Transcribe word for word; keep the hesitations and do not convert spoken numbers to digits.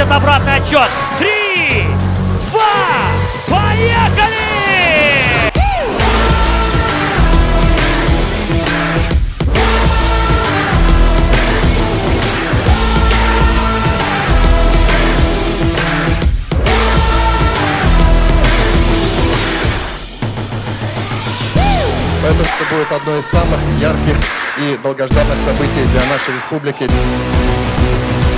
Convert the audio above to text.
начать обратный отчет. Три, два, поехали! Поэтому это будет одно из самых ярких и долгожданных событий для нашей республики.